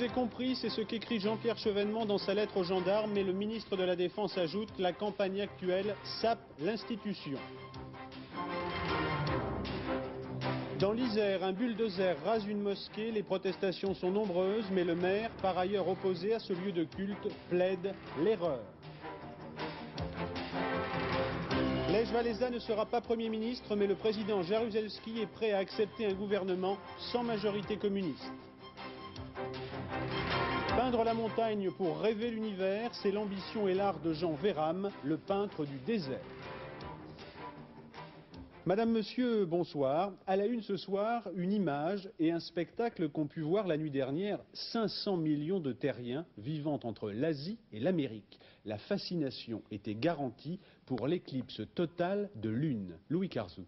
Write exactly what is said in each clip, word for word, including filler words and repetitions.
vous ai compris, c'est ce qu'écrit Jean-Pierre Chevènement dans sa lettre aux gendarmes, mais le ministre de la Défense ajoute que la campagne actuelle sape l'institution. Dans l'Isère, un bulldozer rase une mosquée, les protestations sont nombreuses, mais le maire, par ailleurs opposé à ce lieu de culte, plaide l'erreur. Lech Walesa ne sera pas Premier ministre, mais le président Jaruzelski est prêt à accepter un gouvernement sans majorité communiste. Peindre la montagne pour rêver l'univers, c'est l'ambition et l'art de Jean Véram, le peintre du désert. Madame, Monsieur, bonsoir. À la une ce soir, une image et un spectacle qu'ont pu voir la nuit dernière cinq cents millions de terriens vivant entre l'Asie et l'Amérique. La fascination était garantie pour l'éclipse totale de Lune. Louis Carzou.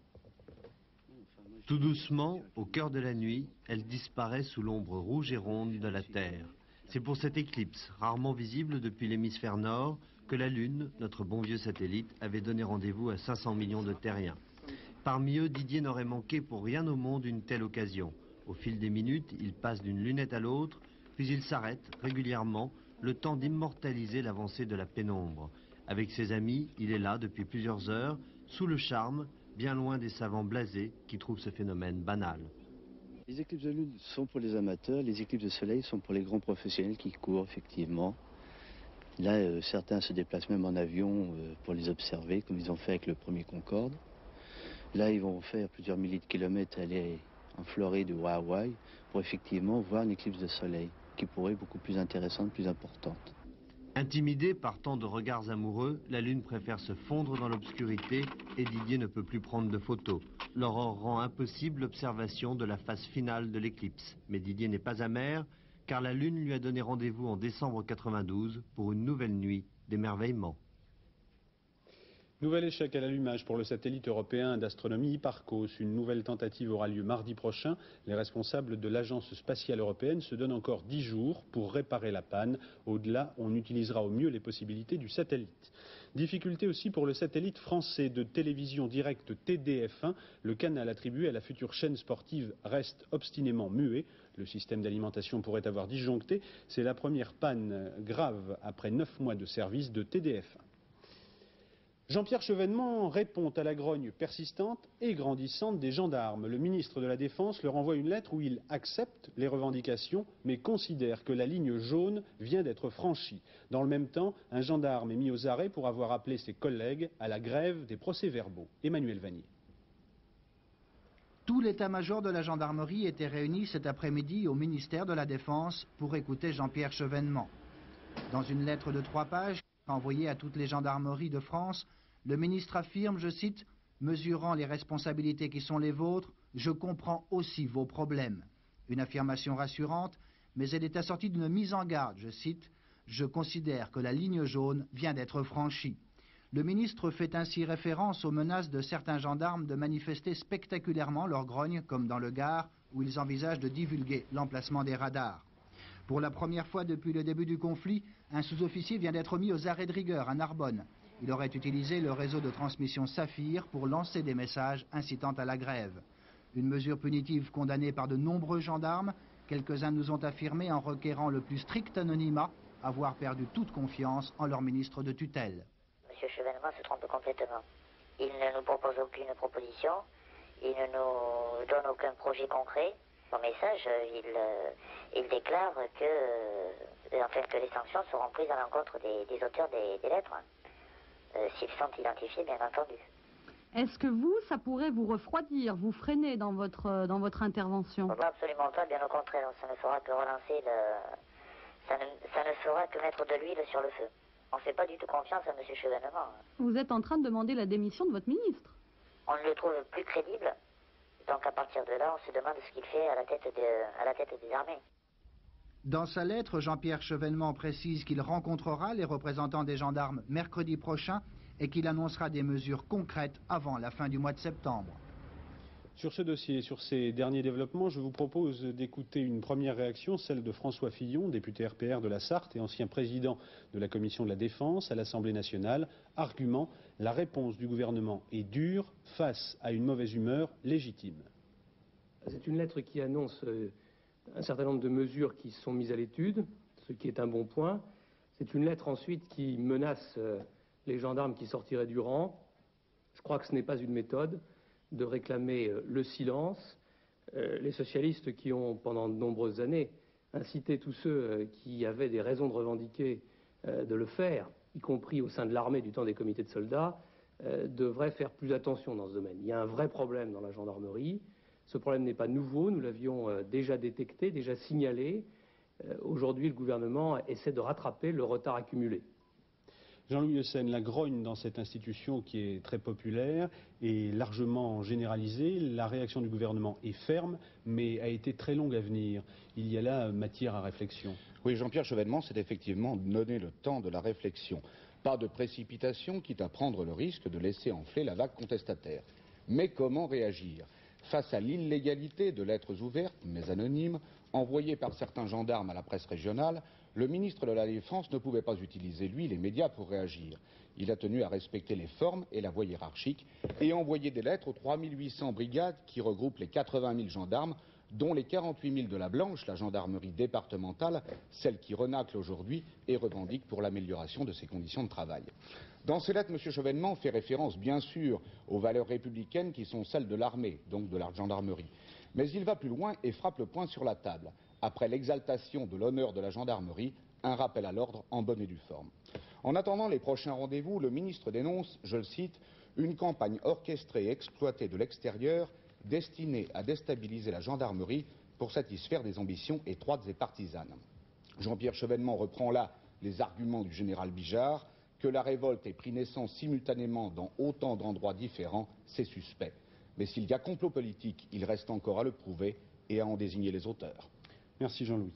Tout doucement, au cœur de la nuit, elle disparaît sous l'ombre rouge et ronde de la Terre. C'est pour cette éclipse, rarement visible depuis l'hémisphère nord, que la Lune, notre bon vieux satellite, avait donné rendez-vous à cinq cents millions de terriens. Parmi eux, Didier n'aurait manqué pour rien au monde une telle occasion. Au fil des minutes, il passe d'une lunette à l'autre, puis il s'arrête régulièrement, le temps d'immortaliser l'avancée de la pénombre. Avec ses amis, il est là depuis plusieurs heures, sous le charme, bien loin des savants blasés qui trouvent ce phénomène banal. Les éclipses de lune sont pour les amateurs, les éclipses de soleil sont pour les grands professionnels qui courent effectivement. Là, euh, certains se déplacent même en avion euh, pour les observer, comme ils ont fait avec le premier Concorde. Là, ils vont faire plusieurs milliers de kilomètres, aller en Floride ou à Hawaï, pour effectivement voir une éclipse de soleil, qui pourrait être beaucoup plus intéressante, plus importante. Intimidé par tant de regards amoureux, la Lune préfère se fondre dans l'obscurité et Didier ne peut plus prendre de photos. L'aurore rend impossible l'observation de la phase finale de l'éclipse. Mais Didier n'est pas amer, car la Lune lui a donné rendez-vous en décembre quatre-vingt-douze pour une nouvelle nuit d'émerveillement. Nouvel échec à l'allumage pour le satellite européen d'astronomie Hipparcos. Une nouvelle tentative aura lieu mardi prochain. Les responsables de l'agence spatiale européenne se donnent encore dix jours pour réparer la panne. Au-delà, on utilisera au mieux les possibilités du satellite. Difficulté aussi pour le satellite français de télévision directe T D F un. Le canal attribué à la future chaîne sportive reste obstinément muet. Le système d'alimentation pourrait avoir disjoncté. C'est la première panne grave après neuf mois de service de T D F un. Jean-Pierre Chevènement répond à la grogne persistante et grandissante des gendarmes. Le ministre de la Défense leur envoie une lettre où il accepte les revendications, mais considère que la ligne jaune vient d'être franchie. Dans le même temps, un gendarme est mis aux arrêts pour avoir appelé ses collègues à la grève des procès-verbaux. Emmanuel Vanier. Tout l'état-major de la gendarmerie était réuni cet après-midi au ministère de la Défense pour écouter Jean-Pierre Chevènement. Dans une lettre de trois pages, envoyé à toutes les gendarmeries de France, le ministre affirme, je cite, « Mesurant les responsabilités qui sont les vôtres, je comprends aussi vos problèmes ». Une affirmation rassurante, mais elle est assortie d'une mise en garde, je cite, « Je considère que la ligne jaune vient d'être franchie ». Le ministre fait ainsi référence aux menaces de certains gendarmes de manifester spectaculairement leur grogne, comme dans le Gard, où ils envisagent de divulguer l'emplacement des radars. Pour la première fois depuis le début du conflit, un sous-officier vient d'être mis aux arrêts de rigueur à Narbonne. Il aurait utilisé le réseau de transmission Saphir pour lancer des messages incitant à la grève. Une mesure punitive condamnée par de nombreux gendarmes, quelques-uns nous ont affirmé en requérant le plus strict anonymat avoir perdu toute confiance en leur ministre de tutelle. Monsieur Chevènement se trompe complètement. Il ne nous propose aucune proposition, il ne nous donne aucun projet concret. Au message, il, euh, il déclare que, euh, enfin, que les sanctions seront prises à l'encontre des, des auteurs des, des lettres, euh, s'ils sont identifiés, bien entendu. Est-ce que vous, ça pourrait vous refroidir, vous freiner dans votre, dans votre intervention? Non, absolument pas, bien au contraire, ça ne fera que relancer le... Ça ne, ça ne fera que mettre de l'huile sur le feu. On ne fait pas du tout confiance à M. Chevènement. Vous êtes en train de demander la démission de votre ministre. On ne le trouve plus crédible. Donc à partir de là, on se demande ce qu'il fait à la tête, de, à la tête des armées. Dans sa lettre, Jean-Pierre Chevènement précise qu'il rencontrera les représentants des gendarmes mercredi prochain et qu'il annoncera des mesures concrètes avant la fin du mois de septembre. Sur ce dossier, sur ces derniers développements, je vous propose d'écouter une première réaction, celle de François Fillon, député R P R de la Sarthe et ancien président de la Commission de la Défense à l'Assemblée nationale. Argument, la réponse du gouvernement est dure face à une mauvaise humeur légitime. C'est une lettre qui annonce euh, un certain nombre de mesures qui sont mises à l'étude, ce qui est un bon point. C'est une lettre ensuite qui menace les gendarmes qui sortiraient du rang. Je crois que ce n'est pas une méthode de réclamer le silence. Les socialistes qui ont, pendant de nombreuses années, incité tous ceux qui avaient des raisons de revendiquer de le faire, y compris au sein de l'armée du temps des comités de soldats, devraient faire plus attention dans ce domaine. Il y a un vrai problème dans la gendarmerie. Ce problème n'est pas nouveau, nous l'avions déjà détecté, déjà signalé. Aujourd'hui, le gouvernement essaie de rattraper le retard accumulé. Jean-Louis Le Senne, la grogne dans cette institution qui est très populaire est largement généralisée. La réaction du gouvernement est ferme, mais a été très longue à venir. Il y a là matière à réflexion. Oui, Jean-Pierre Chevènement s'est effectivement donné le temps de la réflexion. Pas de précipitation, quitte à prendre le risque de laisser enfler la vague contestataire. Mais comment réagir face à l'illégalité de lettres ouvertes, mais anonymes, envoyées par certains gendarmes à la presse régionale? Le ministre de la Défense ne pouvait pas utiliser, lui, les médias pour réagir. Il a tenu à respecter les formes et la voie hiérarchique et envoyer des lettres aux trois mille huit cents brigades qui regroupent les quatre-vingt mille gendarmes, dont les quarante-huit mille de la Blanche, la gendarmerie départementale, celle qui renacle aujourd'hui et revendique pour l'amélioration de ses conditions de travail. Dans ces lettres, M. Chevènement fait référence, bien sûr, aux valeurs républicaines qui sont celles de l'armée, donc de la gendarmerie. Mais il va plus loin et frappe le poing sur la table. Après l'exaltation de l'honneur de la gendarmerie, un rappel à l'ordre en bonne et due forme. En attendant les prochains rendez-vous, le ministre dénonce, je le cite, une campagne orchestrée et exploitée de l'extérieur destinée à déstabiliser la gendarmerie pour satisfaire des ambitions étroites et partisanes. Jean-Pierre Chevènement reprend là les arguments du général Bijard, que la révolte ait pris naissance simultanément dans autant d'endroits différents, c'est suspect. Mais s'il y a complot politique, il reste encore à le prouver et à en désigner les auteurs. Merci Jean-Louis.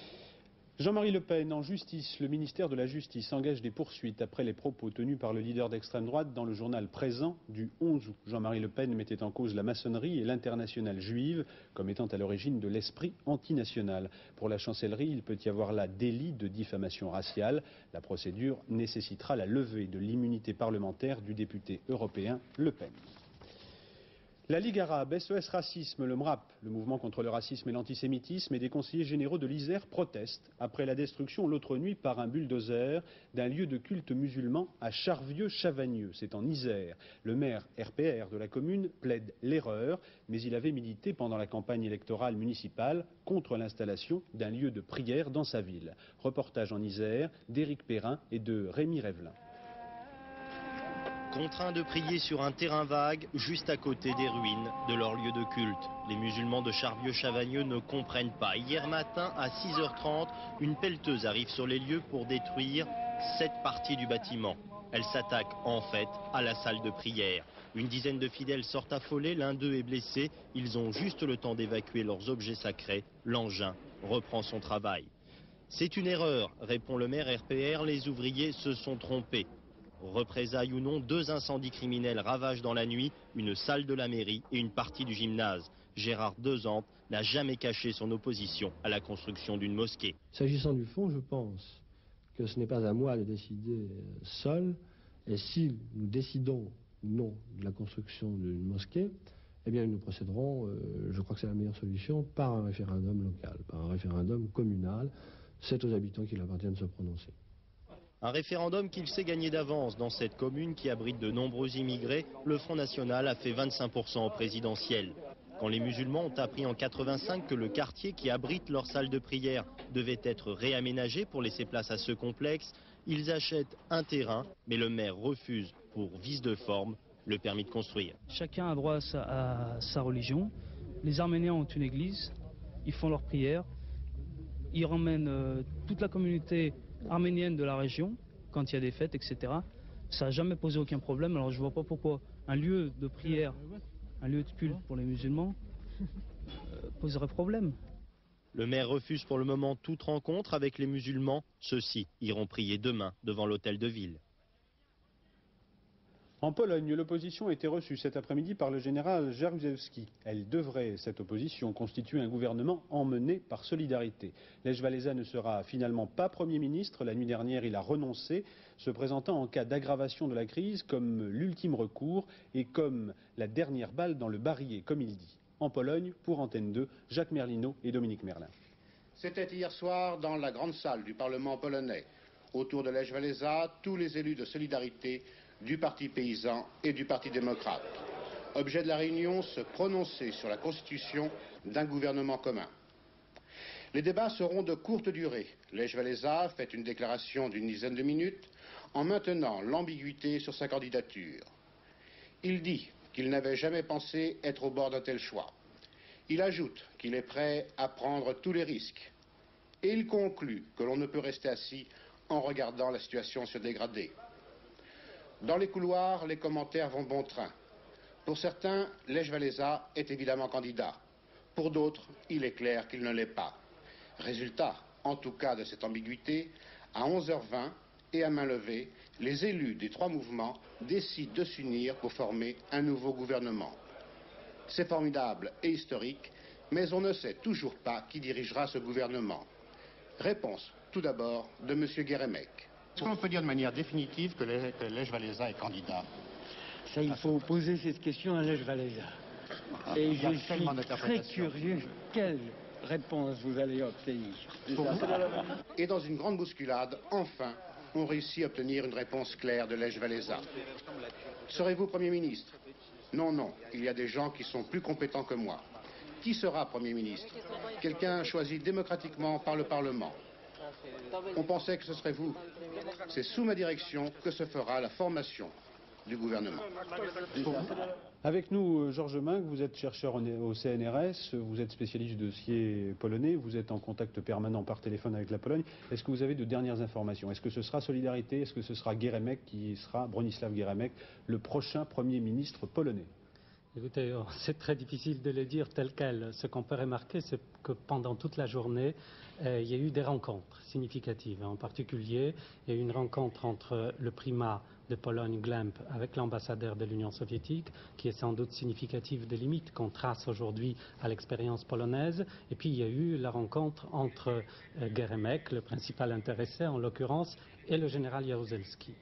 Jean-Marie Le Pen, en justice, le ministère de la Justice engage des poursuites après les propos tenus par le leader d'extrême droite dans le journal Présent du onze août. Jean-Marie Le Pen mettait en cause la maçonnerie et l'internationale juive comme étant à l'origine de l'esprit antinational. Pour la chancellerie, il peut y avoir là délit de diffamation raciale. La procédure nécessitera la levée de l'immunité parlementaire du député européen Le Pen. La Ligue arabe, S O S Racisme, le M R A P, le mouvement contre le racisme et l'antisémitisme, et des conseillers généraux de l'Isère protestent après la destruction l'autre nuit par un bulldozer d'un lieu de culte musulman à Charvieux-Chavagneux, c'est en Isère. Le maire R P R de la commune plaide l'erreur, mais il avait milité pendant la campagne électorale municipale contre l'installation d'un lieu de prière dans sa ville. Reportage en Isère d'Éric Perrin et de Rémi Revlin. Contraints de prier sur un terrain vague, juste à côté des ruines de leur lieu de culte. Les musulmans de Charvieux-Chavagneux ne comprennent pas. Hier matin, à six heures trente, une pelleteuse arrive sur les lieux pour détruire cette partie du bâtiment. Elle s'attaque en fait à la salle de prière. Une dizaine de fidèles sortent affolés, l'un d'eux est blessé. Ils ont juste le temps d'évacuer leurs objets sacrés. L'engin reprend son travail. C'est une erreur, répond le maire R P R, les ouvriers se sont trompés. Représailles ou non, deux incendies criminels ravagent dans la nuit une salle de la mairie et une partie du gymnase. Gérard Dezampe n'a jamais caché son opposition à la construction d'une mosquée. S'agissant du fond, je pense que ce n'est pas à moi de décider seul. Et si nous décidons ou non de la construction d'une mosquée, eh bien nous procéderons, euh, je crois que c'est la meilleure solution, par un référendum local, par un référendum communal. C'est aux habitants qu'il appartient de se prononcer. Un référendum qu'il sait gagner d'avance dans cette commune qui abrite de nombreux immigrés. Le Front National a fait vingt-cinq pour cent au présidentiel. Quand les musulmans ont appris en quatre-vingt-cinq que le quartier qui abrite leur salle de prière devait être réaménagé pour laisser place à ce complexe, ils achètent un terrain, mais le maire refuse pour vice de forme le permis de construire. Chacun a droit à sa, à sa religion. Les Arméniens ont une église, ils font leurs prières, ils ramènent euh, toute la communauté arménienne de la région, quand il y a des fêtes, et cetera. Ça n'a jamais posé aucun problème, alors je ne vois pas pourquoi un lieu de prière, un lieu de culte pour les musulmans, euh, poserait problème. Le maire refuse pour le moment toute rencontre avec les musulmans. Ceux-ci iront prier demain devant l'hôtel de ville. En Pologne, l'opposition a été reçue cet après-midi par le général Jaruzelski. Elle devrait, cette opposition, constituer un gouvernement emmené par solidarité. Lech Walesa ne sera finalement pas Premier ministre. La nuit dernière, il a renoncé, se présentant en cas d'aggravation de la crise comme l'ultime recours et comme la dernière balle dans le barillet, comme il dit. En Pologne, pour Antenne deux, Jacques Merlino et Dominique Merlin. C'était hier soir dans la grande salle du Parlement polonais. Autour de Lech Walesa, tous les élus de Solidarité du Parti paysan et du Parti démocrate. Objet de la réunion, se prononcer sur la constitution d'un gouvernement commun. Les débats seront de courte durée. Lech Walesa fait une déclaration d'une dizaine de minutes en maintenant l'ambiguïté sur sa candidature. Il dit qu'il n'avait jamais pensé être au bord d'un tel choix. Il ajoute qu'il est prêt à prendre tous les risques. Et il conclut que l'on ne peut rester assis en regardant la situation se dégrader. Dans les couloirs, les commentaires vont bon train. Pour certains, Lech Walesa est évidemment candidat. Pour d'autres, il est clair qu'il ne l'est pas. Résultat, en tout cas de cette ambiguïté, à onze heures vingt et à main levée, les élus des trois mouvements décident de s'unir pour former un nouveau gouvernement. C'est formidable et historique, mais on ne sait toujours pas qui dirigera ce gouvernement. Réponse tout d'abord de M. Guérémec. Est-ce qu'on peut dire de manière définitive que Lech Walesa est candidat? Ça, il faut poser cette question à Lech Walesa. Et je suis très curieux quelle réponse vous allez obtenir. Et dans une grande bousculade, enfin, on réussit à obtenir une réponse claire de Lech Walesa. Serez-vous Premier ministre? Non, non, il y a des gens qui sont plus compétents que moi. Qui sera Premier ministre? Quelqu'un choisi démocratiquement par le Parlement. On pensait que ce serait vous. C'est sous ma direction que se fera la formation du gouvernement. Avec nous, Georges Minck, vous êtes chercheur au C N R S, vous êtes spécialiste du dossier polonais, vous êtes en contact permanent par téléphone avec la Pologne. Est-ce que vous avez de dernières informations? Est-ce que ce sera Solidarité? Est-ce que ce sera Guérémec qui sera, Bronisław Guérémec, le prochain Premier ministre polonais? Écoutez, c'est très difficile de le dire tel quel. Ce qu'on peut remarquer, c'est que pendant toute la journée, euh, il y a eu des rencontres significatives. En particulier, il y a eu une rencontre entre le primat de Pologne, Glemp, avec l'ambassadeur de l'Union soviétique, qui est sans doute significative des limites qu'on trace aujourd'hui à l'expérience polonaise. Et puis, il y a eu la rencontre entre euh, Guérémec, le principal intéressé en l'occurrence, et le général Jaruzelski.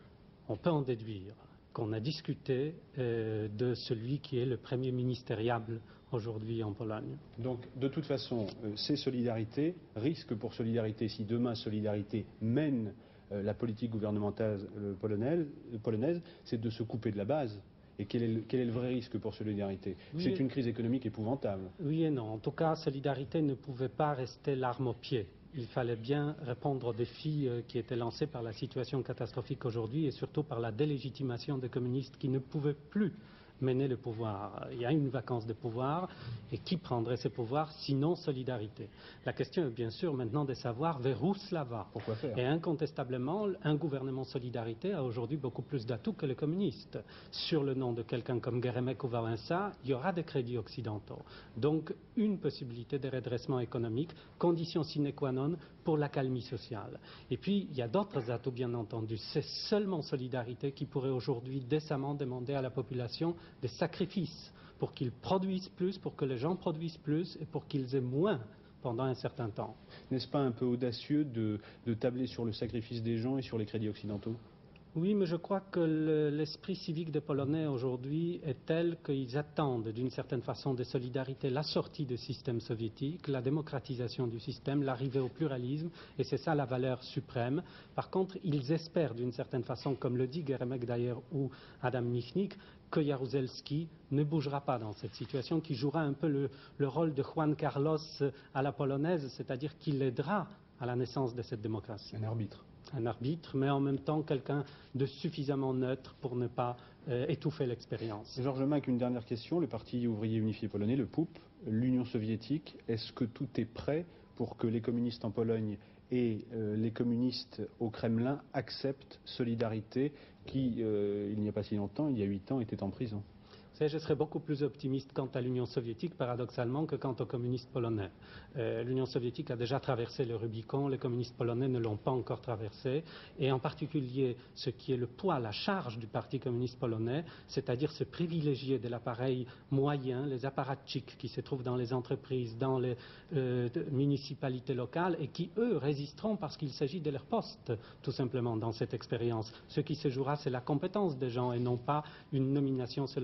On peut en déduire qu'on a discuté euh, de celui qui est le premier ministériable aujourd'hui en Pologne. Donc, de toute façon, euh, c'est Solidarité, risque pour Solidarité, si demain Solidarité mène euh, la politique gouvernementale euh, polonaise, euh, polonaise c'est de se couper de la base. Et quel est le, quel est le vrai risque pour Solidarité? Oui, c'est une crise économique épouvantable. Oui et non. En tout cas, Solidarité ne pouvait pas rester l'arme au pied. Il fallait bien répondre aux défis qui étaient lancés par la situation catastrophique aujourd'hui et surtout par la délégitimation des communistes qui ne pouvaient plus mener le pouvoir. Il y a une vacance de pouvoir et qui prendrait ces pouvoirs sinon Solidarité? La question est bien sûr maintenant de savoir vers où cela va. Pourquoi faire? Et incontestablement, un gouvernement Solidarité a aujourd'hui beaucoup plus d'atouts que les communistes. Sur le nom de quelqu'un comme Guérémec ou Wałęsa, il y aura des crédits occidentaux. Donc une possibilité de redressement économique, condition sine qua non pour l'accalmie sociale. Et puis il y a d'autres atouts bien entendu. C'est seulement Solidarité qui pourrait aujourd'hui décemment demander à la population des sacrifices pour qu'ils produisent plus, pour que les gens produisent plus et pour qu'ils aient moins pendant un certain temps. N'est-ce pas un peu audacieux de, de tabler sur le sacrifice des gens et sur les crédits occidentaux? Oui, mais je crois que le, l'esprit civique des Polonais aujourd'hui est tel qu'ils attendent d'une certaine façon de solidarité la sortie du système soviétique, la démocratisation du système, l'arrivée au pluralisme, et c'est ça la valeur suprême. Par contre, ils espèrent d'une certaine façon, comme le dit Guérémec d'ailleurs ou Adam Michnik, que Jaruzelski ne bougera pas dans cette situation, qui jouera un peu le, le rôle de Juan Carlos à la polonaise, c'est-à-dire qu'il aidera à la naissance de cette démocratie. Un arbitre. Un arbitre, mais en même temps quelqu'un de suffisamment neutre pour ne pas euh, étouffer l'expérience. Georges Minck, une dernière question. Le Parti ouvrier unifié polonais, le P U P, l'Union soviétique, est-ce que tout est prêt pour que les communistes en Pologne et euh, les communistes au Kremlin acceptent Solidarité, qui, euh, il n'y a pas si longtemps, il y a huit ans, était en prison? Je serais beaucoup plus optimiste quant à l'Union soviétique, paradoxalement, que quant aux communistes polonais. Euh, L'Union soviétique a déjà traversé le Rubicon, les communistes polonais ne l'ont pas encore traversé, et en particulier ce qui est le poids, la charge du Parti communiste polonais, c'est-à-dire ce privilégié de l'appareil moyen, les apparatchiks qui se trouvent dans les entreprises, dans les euh, municipalités locales, et qui, eux, résisteront parce qu'il s'agit de leur poste, tout simplement, dans cette expérience. Ce qui se jouera, c'est la compétence des gens, et non pas une nomination selon la liste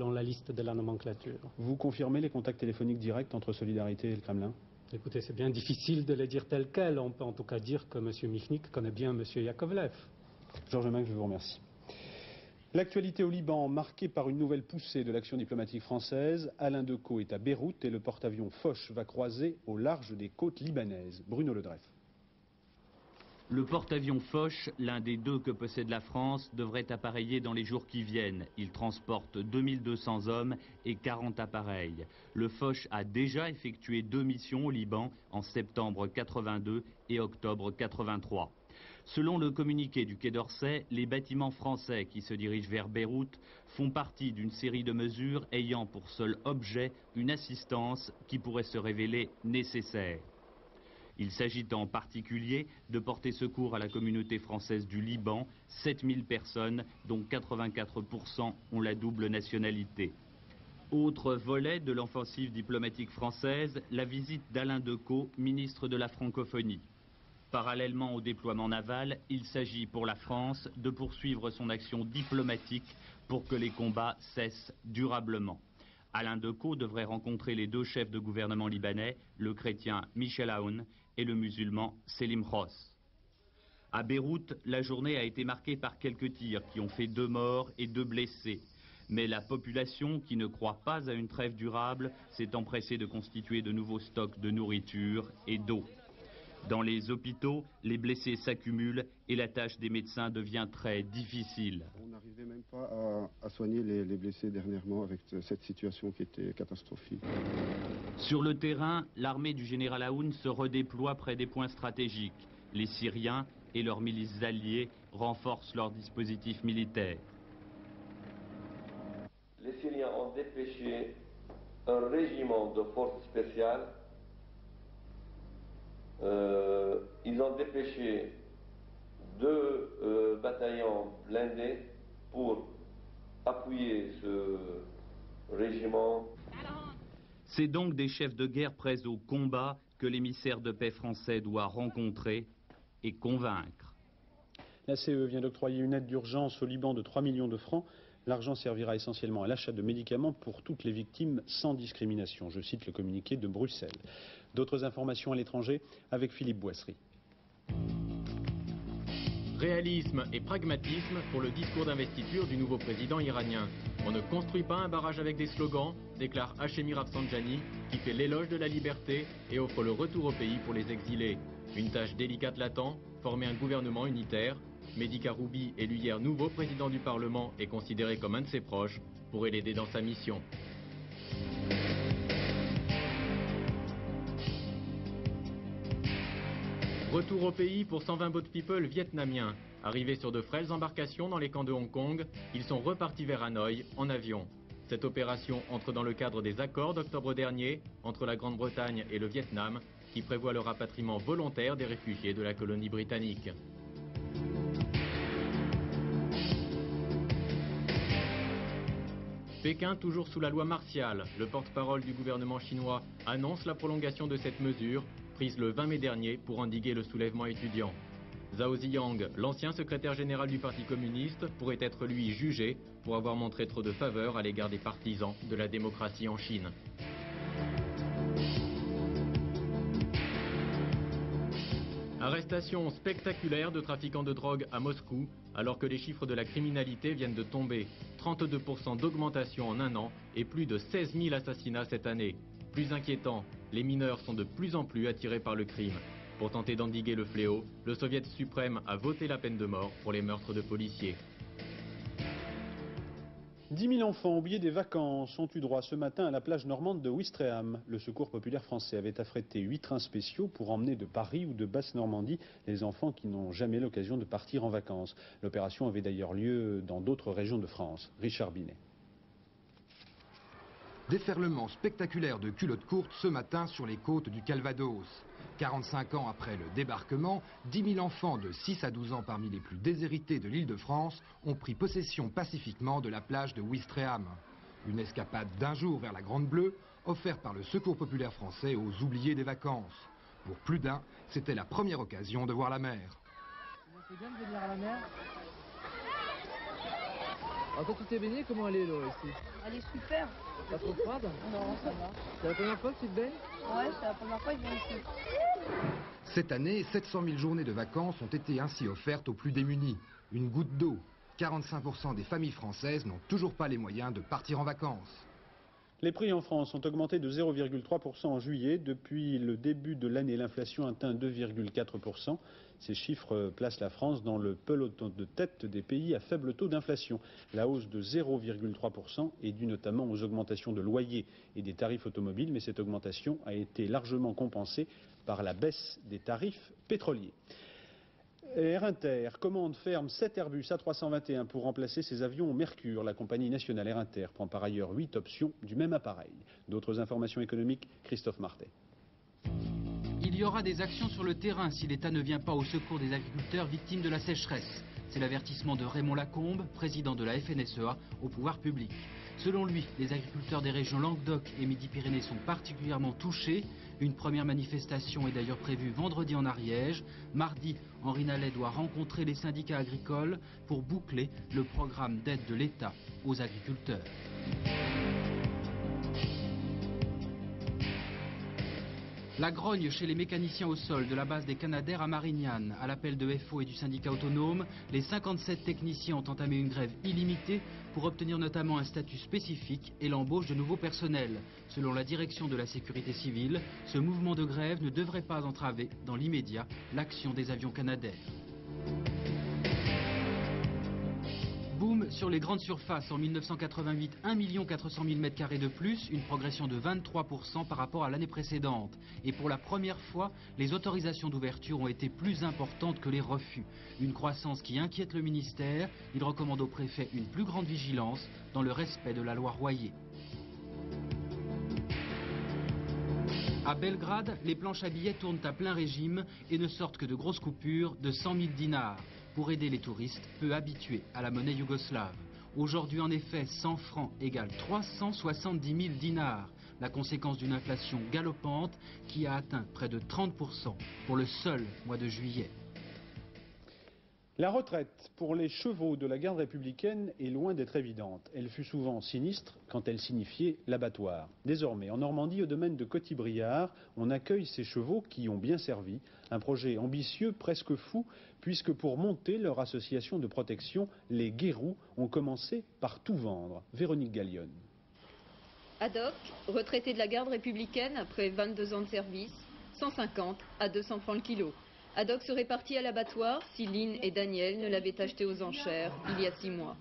poste de la nomenclature. Vous confirmez les contacts téléphoniques directs entre Solidarité et le Kremlin? Écoutez, c'est bien difficile de les dire tels quels. On peut en tout cas dire que M. Michnik connaît bien M. Yakovlev. Georges Menck, je vous remercie. L'actualité au Liban, marquée par une nouvelle poussée de l'action diplomatique française. Alain Decaux est à Beyrouth et le porte-avions Foch va croiser au large des côtes libanaises. Bruno Ledreff. Le porte-avions Foch, l'un des deux que possède la France, devrait appareiller dans les jours qui viennent. Il transporte deux mille deux cents hommes et quarante appareils. Le Foch a déjà effectué deux missions au Liban en septembre quatre-vingt-deux et octobre quatre-vingt-trois. Selon le communiqué du Quai d'Orsay, les bâtiments français qui se dirigent vers Beyrouth font partie d'une série de mesures ayant pour seul objet une assistance qui pourrait se révéler nécessaire. Il s'agit en particulier de porter secours à la communauté française du Liban, sept mille personnes dont quatre-vingt-quatre pour cent ont la double nationalité. Autre volet de l'offensive diplomatique française, la visite d'Alain Decaux, ministre de la Francophonie. Parallèlement au déploiement naval, il s'agit pour la France de poursuivre son action diplomatique pour que les combats cessent durablement. Alain Decaux devrait rencontrer les deux chefs de gouvernement libanais, le chrétien Michel Aoun et le musulman Selim Ross. À Beyrouth, la journée a été marquée par quelques tirs qui ont fait deux morts et deux blessés. Mais la population, qui ne croit pas à une trêve durable, s'est empressée de constituer de nouveaux stocks de nourriture et d'eau. Dans les hôpitaux, les blessés s'accumulent et la tâche des médecins devient très difficile. On n'arrivait même pas à, à soigner les, les blessés dernièrement avec cette situation qui était catastrophique. Sur le terrain, l'armée du général Aoun se redéploie près des points stratégiques. Les Syriens et leurs milices alliées renforcent leurs dispositifs militaires. Les Syriens ont dépêché un régiment de forces spéciales. Euh, ils ont dépêché deux euh, bataillons blindés pour appuyer ce régiment. C'est donc des chefs de guerre prêts au combat que l'émissaire de paix français doit rencontrer et convaincre. La C E vient d'octroyer une aide d'urgence au Liban de trois millions de francs. L'argent servira essentiellement à l'achat de médicaments pour toutes les victimes sans discrimination. Je cite le communiqué de Bruxelles. D'autres informations à l'étranger avec Philippe Boisserie. Réalisme et pragmatisme pour le discours d'investiture du nouveau président iranien. On ne construit pas un barrage avec des slogans, déclare Hachemi Rafsanjani, qui fait l'éloge de la liberté et offre le retour au pays pour les exilés. Une tâche délicate l'attend, former un gouvernement unitaire. Mehdi Karoubi, élu hier nouveau président du Parlement, est considéré comme un de ses proches, pourrait l'aider dans sa mission. Retour au pays pour cent vingt boat people vietnamiens. Arrivés sur de frêles embarcations dans les camps de Hong Kong, ils sont repartis vers Hanoï en avion. Cette opération entre dans le cadre des accords d'octobre dernier entre la Grande-Bretagne et le Vietnam, qui prévoient le rapatriement volontaire des réfugiés de la colonie britannique. Pékin, toujours sous la loi martiale, le porte-parole du gouvernement chinois annonce la prolongation de cette mesure, prise le vingt mai dernier pour endiguer le soulèvement étudiant. Zhao Ziyang, l'ancien secrétaire général du Parti communiste, pourrait être lui jugé pour avoir montré trop de faveur à l'égard des partisans de la démocratie en Chine. Arrestation spectaculaire de trafiquants de drogue à Moscou, alors que les chiffres de la criminalité viennent de tomber. trente-deux pour cent d'augmentation en un an et plus de seize mille assassinats cette année. Plus inquiétant, les mineurs sont de plus en plus attirés par le crime. Pour tenter d'endiguer le fléau, le Soviet suprême a voté la peine de mort pour les meurtres de policiers. dix mille enfants oubliés des vacances ont eu droit ce matin à la plage normande de Ouistreham. Le Secours populaire français avait affrété huit trains spéciaux pour emmener de Paris ou de Basse-Normandie les enfants qui n'ont jamais l'occasion de partir en vacances. L'opération avait d'ailleurs lieu dans d'autres régions de France. Richard Binet. Déferlement spectaculaire de culottes courtes ce matin sur les côtes du Calvados. quarante-cinq ans après le débarquement, dix mille enfants de six à douze ans parmi les plus déshérités de l'Île-de-France ont pris possession pacifiquement de la plage de Ouistreham. Une escapade d'un jour vers la Grande Bleue, offerte par le Secours populaire français aux oubliés des vacances. Pour plus d'un, c'était la première occasion de voir la mer. C'est bien de venir à la mer. Alors quand tu t'es baigné, comment elle est l'eau ici? Elle est super. Pas trop froide? Non, ça va. C'est la première fois que tu te baignes? Ouais, c'est la première fois que je viens ici. Cette année, sept cent mille journées de vacances ont été ainsi offertes aux plus démunis. Une goutte d'eau. quarante-cinq pour cent des familles françaises n'ont toujours pas les moyens de partir en vacances. Les prix en France ont augmenté de zéro virgule trois pour cent en juillet. Depuis le début de l'année, l'inflation atteint deux virgule quatre pour cent. Ces chiffres placent la France dans le peloton de tête des pays à faible taux d'inflation. La hausse de zéro virgule trois pour cent est due notamment aux augmentations de loyers et des tarifs automobiles, mais cette augmentation a été largement compensée par la baisse des tarifs pétroliers. Air Inter commande ferme sept Airbus A trois cent vingt et un pour remplacer ses avions au Mercure. La compagnie nationale Air Inter prend par ailleurs huit options du même appareil. D'autres informations économiques, Christophe Martet. Il y aura des actions sur le terrain si l'État ne vient pas au secours des agriculteurs victimes de la sécheresse. C'est l'avertissement de Raymond Lacombe, président de la F N S E A, au pouvoir public. Selon lui, les agriculteurs des régions Languedoc et Midi-Pyrénées sont particulièrement touchés. Une première manifestation est d'ailleurs prévue vendredi en Ariège. Mardi, Henri Nallet doit rencontrer les syndicats agricoles pour boucler le programme d'aide de l'État aux agriculteurs. La grogne chez les mécaniciens au sol de la base des Canadair à Marignane. À l'appel de F O et du syndicat autonome, les cinquante-sept techniciens ont entamé une grève illimitée pour obtenir notamment un statut spécifique et l'embauche de nouveaux personnels. Selon la direction de la sécurité civile, ce mouvement de grève ne devrait pas entraver dans l'immédiat l'action des avions Canadair. Boom sur les grandes surfaces en mille neuf cent quatre-vingt-huit, un million quatre cent mille mètres carrés de plus, une progression de vingt-trois pour cent par rapport à l'année précédente. Et pour la première fois, les autorisations d'ouverture ont été plus importantes que les refus. Une croissance qui inquiète le ministère. Il recommande au préfet une plus grande vigilance dans le respect de la loi Royer. À Belgrade, les planches à billets tournent à plein régime et ne sortent que de grosses coupures de cent mille dinars pour aider les touristes peu habitués à la monnaie yougoslave. Aujourd'hui, en effet, cent francs égale trois cent soixante-dix mille dinars, la conséquence d'une inflation galopante qui a atteint près de trente pour cent pour le seul mois de juillet. La retraite pour les chevaux de la garde républicaine est loin d'être évidente. Elle fut souvent sinistre quand elle signifiait l'abattoir. Désormais, en Normandie, au domaine de Coty-Briard, on accueille ces chevaux qui ont bien servi. Un projet ambitieux, presque fou, puisque pour monter leur association de protection, les Guérous ont commencé par tout vendre. Véronique Gallione. Haddock, retraité de la garde républicaine après vingt-deux ans de service, cent cinquante à deux cents francs le kilo. Haddock serait parti à l'abattoir si Lynn et Daniel ne l'avaient acheté aux enchères il y a six mois.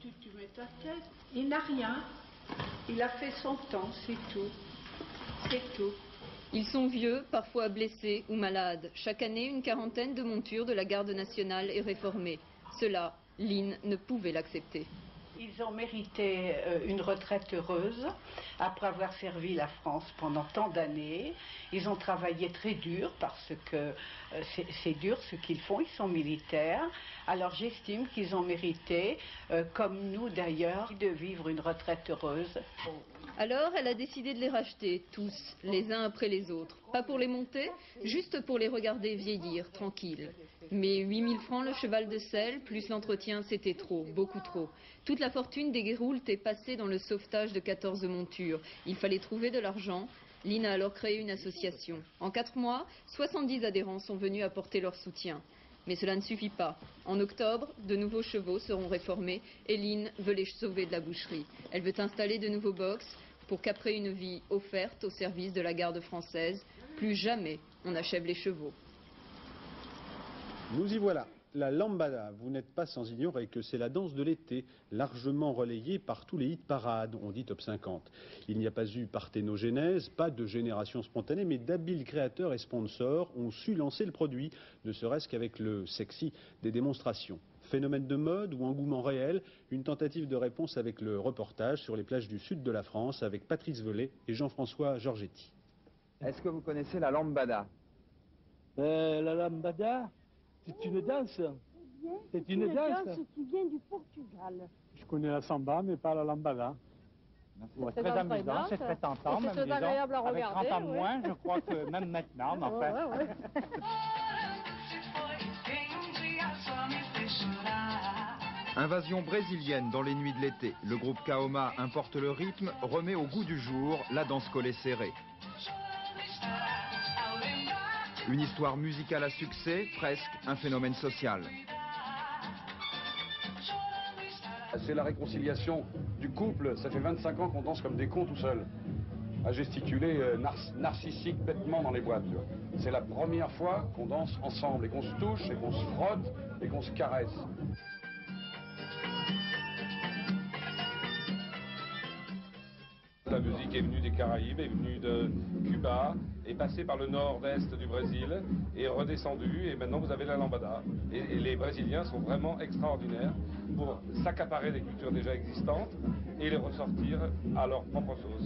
Il n'a rien. Il a fait son temps, c'est tout. C'est tout. Ils sont vieux, parfois blessés ou malades. Chaque année, une quarantaine de montures de la garde nationale est réformée. Cela, Lynn ne pouvait l'accepter. Ils ont mérité une retraite heureuse après avoir servi la France pendant tant d'années. Ils ont travaillé très dur parce que c'est dur ce qu'ils font, ils sont militaires. Alors j'estime qu'ils ont mérité, comme nous d'ailleurs, de vivre une retraite heureuse. Alors elle a décidé de les racheter, tous, les uns après les autres. Pas pour les monter, juste pour les regarder vieillir, tranquilles. Mais huit mille francs le cheval de selle, plus l'entretien, c'était trop, beaucoup trop. Toute la fortune des Guéroult est passée dans le sauvetage de quatorze montures. Il fallait trouver de l'argent. Lynn a alors créé une association. En quatre mois, soixante-dix adhérents sont venus apporter leur soutien. Mais cela ne suffit pas. En octobre, de nouveaux chevaux seront réformés et Lynn veut les sauver de la boucherie. Elle veut installer de nouveaux box pour qu'après une vie offerte au service de la garde française, plus jamais on n'achève les chevaux. Nous y voilà. La lambada, vous n'êtes pas sans ignorer que c'est la danse de l'été, largement relayée par tous les hit parades, on dit top cinquante. Il n'y a pas eu parthénogénèse, pas de génération spontanée, mais d'habiles créateurs et sponsors ont su lancer le produit, ne serait-ce qu'avec le sexy des démonstrations. Phénomène de mode ou engouement réel, une tentative de réponse avec le reportage sur les plages du sud de la France avec Patrice Velay et Jean-François Giorgetti. Est-ce que vous connaissez la lambada? euh, La lambada, c'est une danse. C'est une, une danse. danse qui vient du Portugal. Je connais la samba, mais pas la lambada. C'est très, très amusant, c'est très tentant, même disons, agréable à regarder, avec trente ans ouais. moins, je crois que même maintenant, mais enfin... Ouais, ouais, ouais. Invasion brésilienne dans les nuits de l'été. Le groupe Kaoma importe le rythme, remet au goût du jour la danse collée serrée. Une histoire musicale à succès, presque un phénomène social. C'est la réconciliation du couple. Ça fait vingt-cinq ans qu'on danse comme des cons tout seuls, à gesticuler euh, nar narcissique bêtement dans les boîtes. C'est la première fois qu'on danse ensemble et qu'on se touche et qu'on se frotte et qu'on se caresse. La musique est venue des Caraïbes, est venue de Cuba, est passée par le nord-est du Brésil, est redescendue et maintenant vous avez la lambada. Et, et les Brésiliens sont vraiment extraordinaires pour s'accaparer des cultures déjà existantes et les ressortir à leur propre sauce.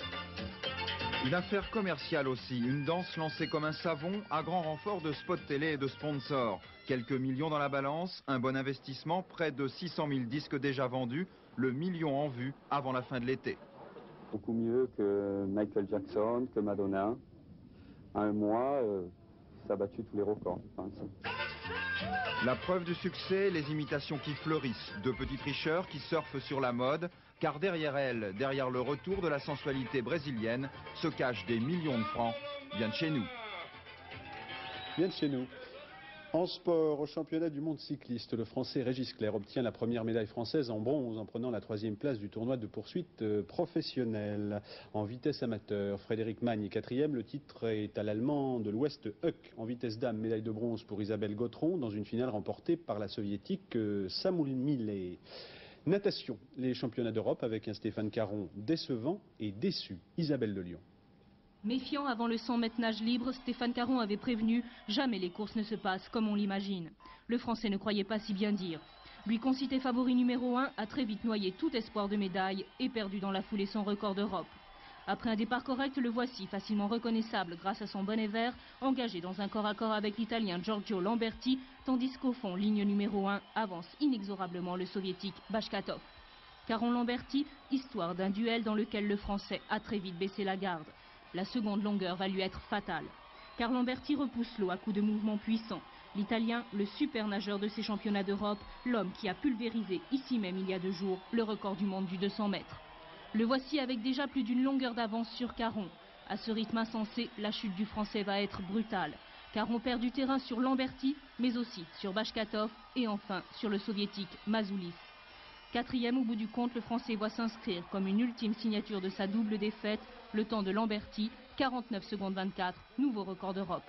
Une affaire commerciale aussi, une danse lancée comme un savon à grand renfort de spots télé et de sponsors. Quelques millions dans la balance, un bon investissement, près de six cent mille disques déjà vendus, le million en vue avant la fin de l'été. Beaucoup mieux que Michael Jackson, que Madonna. Un mois, euh, ça a battu tous les records, je pense. La preuve du succès, les imitations qui fleurissent, de petits tricheurs qui surfent sur la mode, car derrière elles, derrière le retour de la sensualité brésilienne, se cachent des millions de francs, bien de chez nous. Bien de chez nous. En sport, au championnat du monde cycliste, le Français Régis Clerc obtient la première médaille française en bronze en prenant la troisième place du tournoi de poursuite professionnelle. En vitesse amateur, Frédéric Magne est quatrième. Le titre est à l'Allemand de l'Ouest Huck. En vitesse dame, médaille de bronze pour Isabelle Gautron dans une finale remportée par la soviétique Samoul Millet. Natation, les championnats d'Europe avec un Stéphane Caron décevant et déçu. Isabelle de Lyon. Méfiant avant le cent mètres nage libre, Stéphane Caron avait prévenu « Jamais les courses ne se passent comme on l'imagine ». Le Français ne croyait pas si bien dire. Lui concité favori numéro un a très vite noyé tout espoir de médaille et perdu dans la foulée son record d'Europe. Après un départ correct, le voici facilement reconnaissable grâce à son bonnet vert, engagé dans un corps à corps avec l'Italien Giorgio Lamberti, tandis qu'au fond, ligne numéro un, avance inexorablement le soviétique Bashkatov. Caron-Lamberti, histoire d'un duel dans lequel le Français a très vite baissé la garde. La seconde longueur va lui être fatale, car Lamberti repousse l'eau à coups de mouvements puissants. L'Italien, le super nageur de ces championnats d'Europe, l'homme qui a pulvérisé ici même il y a deux jours le record du monde du deux cents mètres. Le voici avec déjà plus d'une longueur d'avance sur Caron. À ce rythme insensé, la chute du Français va être brutale. Caron perd du terrain sur Lamberti, mais aussi sur Bashkatov et enfin sur le soviétique Mazoulis. Quatrième au bout du compte, le Français voit s'inscrire comme une ultime signature de sa double défaite, le temps de Lamberti, quarante-neuf secondes vingt-quatre, nouveau record d'Europe.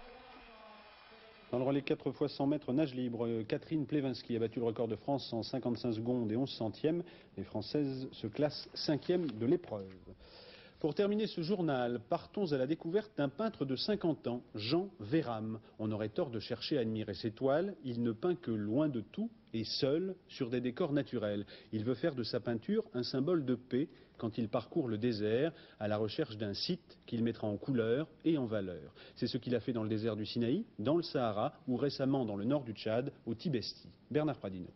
Dans le relais quatre fois cent mètres nage libre, Catherine Plevinski a battu le record de France en cinquante-cinq secondes et onze centièmes. Les Françaises se classent cinquième de l'épreuve. Pour terminer ce journal, partons à la découverte d'un peintre de cinquante ans, Jean Véram. On aurait tort de chercher à admirer ses toiles. Il ne peint que loin de tout et seul sur des décors naturels. Il veut faire de sa peinture un symbole de paix quand il parcourt le désert à la recherche d'un site qu'il mettra en couleur et en valeur. C'est ce qu'il a fait dans le désert du Sinaï, dans le Sahara ou récemment dans le nord du Tchad, au Tibesti. Bernard Pradino.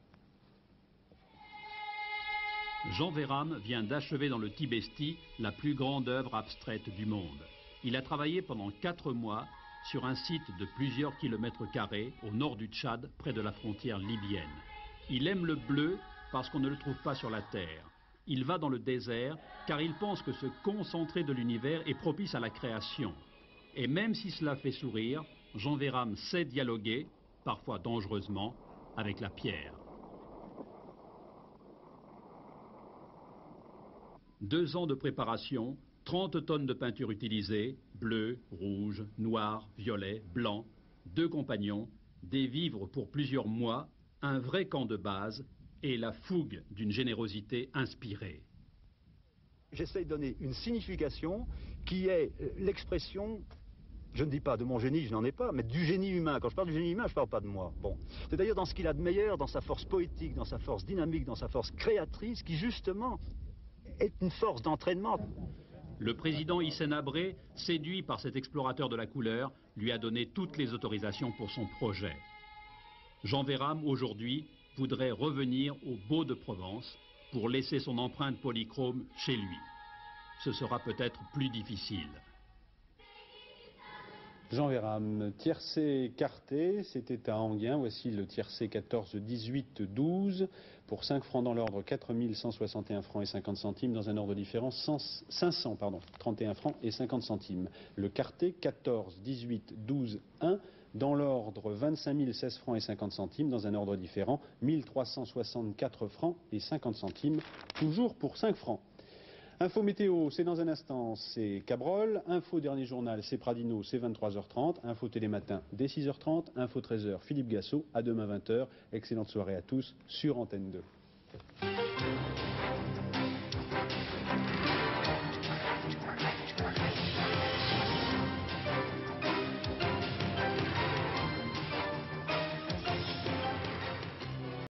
Jean Véram vient d'achever dans le Tibesti la plus grande œuvre abstraite du monde. Il a travaillé pendant quatre mois sur un site de plusieurs kilomètres carrés au nord du Tchad, près de la frontière libyenne. Il aime le bleu parce qu'on ne le trouve pas sur la terre. Il va dans le désert car il pense que ce concentré de l'univers est propice à la création. Et même si cela fait sourire, Jean Véram sait dialoguer, parfois dangereusement, avec la pierre. Deux ans de préparation, trente tonnes de peinture utilisées, bleu, rouge, noir, violet, blanc, deux compagnons, des vivres pour plusieurs mois, un vrai camp de base et la fougue d'une générosité inspirée. J'essaie de donner une signification qui est l'expression, je ne dis pas de mon génie, je n'en ai pas, mais du génie humain. Quand je parle du génie humain, je ne parle pas de moi. Bon. C'est d'ailleurs dans ce qu'il a de meilleur, dans sa force poétique, dans sa force dynamique, dans sa force créatrice, qui justement est une force d'entraînement. Le président Hissène Habré, séduit par cet explorateur de la couleur, lui a donné toutes les autorisations pour son projet. Jean Véram, aujourd'hui, voudrait revenir au beau de Provence pour laisser son empreinte polychrome chez lui. Ce sera peut-être plus difficile. Jean Véram, tiercé quarté, c'était à Enghien. Voici le tiercé quatorze, dix-huit, douze. Pour cinq francs dans l'ordre, quatre mille cent soixante et un francs et cinquante centimes. Dans un ordre différent, cinq cents, pardon, trente et un francs et cinquante centimes. Le quarté quatorze, dix-huit, douze, un. Dans l'ordre, vingt-cinq mille seize francs et cinquante centimes. Dans un ordre différent, mille trois cent soixante-quatre francs et cinquante centimes. Toujours pour cinq francs. Info météo, c'est dans un instant, c'est Cabrol. Info dernier journal, c'est Pradino, c'est vingt-trois heures trente. Info télématin, dès six heures trente. Info treize heures, Philippe Gassot. À demain vingt heures. Excellente soirée à tous sur Antenne deux.